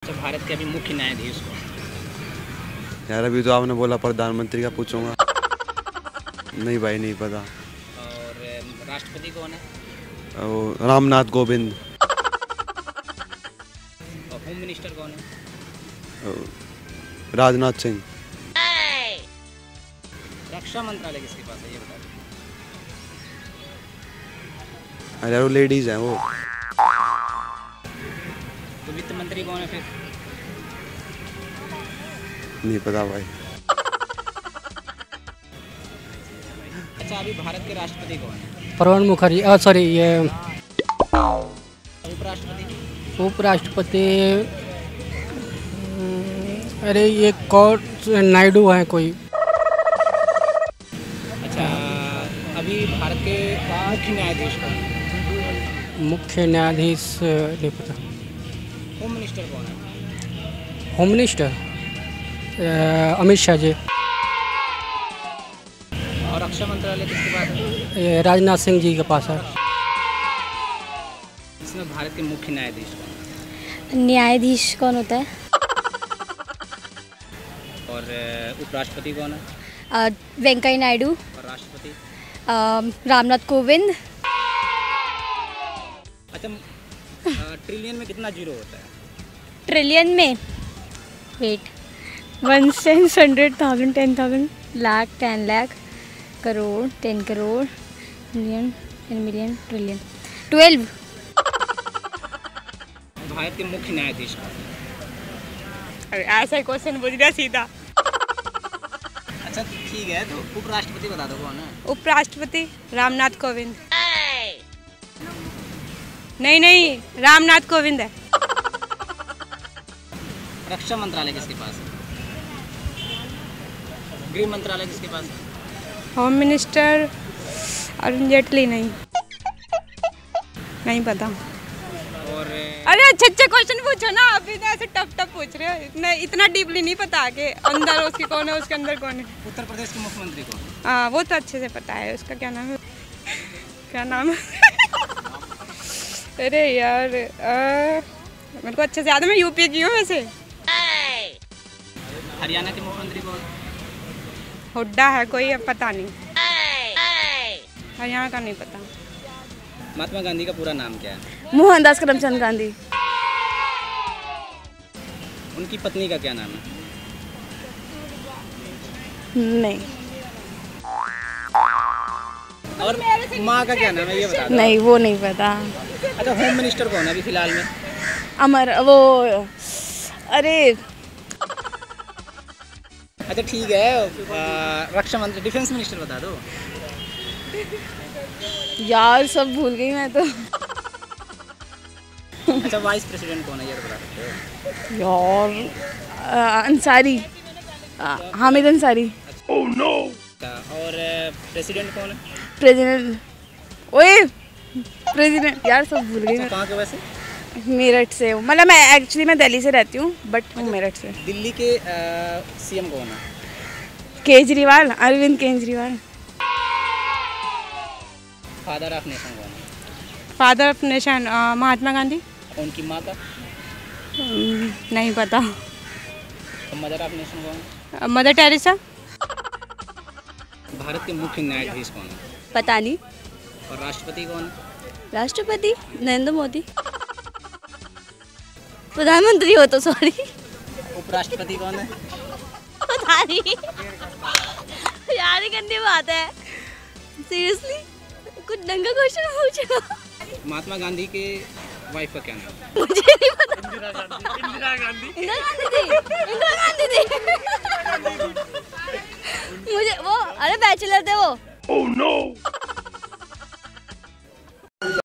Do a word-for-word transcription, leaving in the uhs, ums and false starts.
तो भारत के अभी मुख्य न्यायाधीश कौन? यार अभी तो आपने बोला प्रधानमंत्री का पूछूंगा। नहीं भाई नहीं पता। और राष्ट्रपति कौन है? वो रामनाथ कोविंद। और होम मिनिस्टर कौन है? राजनाथ सिंह। रक्षा मंत्रालय किसके पास है ये बता दो। अरे वो लेडीज हैं वो। तो वित्त मंत्री कौन है फिर? नहीं पता भाई। अच्छा अभी भारत के राष्ट्रपति कौन है? प्रणब मुखर्जी, सॉरी ये उपराष्ट्रपति? उपराष्ट्रपति, अरे ये कौन नायडू हैं कोई। अच्छा अभी भारत के मुख्य न्यायाधीश कौन है? मुख्य न्यायाधीश नहीं पता। होम मिनिस्टर कौन है? Home minister Amit Shah ji. और रक्षा मंत्रालय किसके पास है? ये राजनाथ सिंह जी के पास है। इसमें भारत के मुख्य न्यायाधीश कौन है? न्यायाधीश कौन होता है? और उपराष्ट्रपति कौन है? अ, वेंकैया नायडू। और राष्ट्रपति? अ, रामनाथ कोविंद। अच्छा ट्रिलियन में कितना जीरो होता है? ट्रिलियन में wait one tens hundred thousand ten thousand lakh ten lakh crore ten crore million ten million trillion twelve. Bharat के मुख्य न्यायाधीश कौन है? अरे ऐसा ही क्वेश्चन पूछ रहा सीधा। अच्छा ठीक है तो उपराष्ट्रपति बता दो कौन है? उपराष्ट्रपति रामनाथ कोविंद। नहीं नहीं रामनाथ कोविंद है। रक्षा मंत्रालय किसके पास है? गृह मंत्रालय किसके पास है? Home minister Arun Jaitley. नहीं नहीं पता। और अरे अच्छे अच्छे क्वेश्चन पूछो ना, अभी तो ऐसे टफ टफ पूछ रहे हो। इतना इतना डीपली नहीं पता कि अंदर उसकी कौन है उसके अंदर कौन है। उत्तर प्रदेश के मुख्यमंत्री कौन है? हाँ वो तो अच्छे से पता है। उसका क्या नाम है? क्या नाम है? अरे यार आ, मेरे को अच्छे से याद है। मैं यूपी की हूँ वैसे। हरियाणा के मुख्यमंत्री कौन है? हुड्डा है कोई, अब पता नहीं। हरियाणा का नहीं पता। महात्मा गांधी का पूरा नाम क्या है? मोहनदास करमचंद गांधी। उनकी पत्नी का क्या नाम है? नहीं और माँ का क्या नाम है ये बता दो। नहीं वो नहीं पता। अच्छा होम मिनिस्टर कौन है अभी फिलहाल में? अमर वो अरे अच्छा ठीक है आ, रक्षा मंत्री डिफेंस मिनिस्टर बता दो। यार सब भूल गई मैं तो। अच्छा वाइस प्रेसिडेंट कौन है ये बता सकते हो? यार अ, अंसारी, अ, हामिद अंसारी। Oh no. और प्रेसिडेंट कौन है? प्रेसिडेंट ओए प्रेसिडेंट यार सब भूल गई अच्छा, मैं। कहाँ के वैसे? मेरठ से हूँ, मतलब मैं एक्चुअली मैं दिल्ली से रहती हूँ बट हूँ मेरठ से। दिल्ली के सीएम कौन है? Kejriwal, Arvind Kejriwal. Father of nation कौन है? Father of nation Mahatma Gandhi. उनकी माँ का? नहीं पता। मदर ऑफ नेशन कौन है? Mother Teresa. भारत के मुख्य न्यायाधीश कौन है? पता नहीं। और राष्ट्रपति कौन है? राष्ट्रपति नरेंद्र मोदी। प्रधानमंत्री हो तो सॉरी। उपराष्ट्रपति कौन है? पता नहीं यार ये गंदी बात है सीरियसली। कुछ ढंग का क्वेश्चन पूछो। महात्मा गांधी के वाइफ का क्या नाम है? मुझे नहीं पता। इंदिरा गांधी। इंदिरा गांधी इंदिरा गांधी थी। इंदिरा गांधी थी। मुझे वो अरे बैचलर थे वो। Oh no.